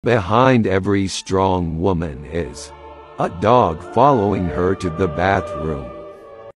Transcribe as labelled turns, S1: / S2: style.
S1: Behind every strong woman is a dog following her to the bathroom.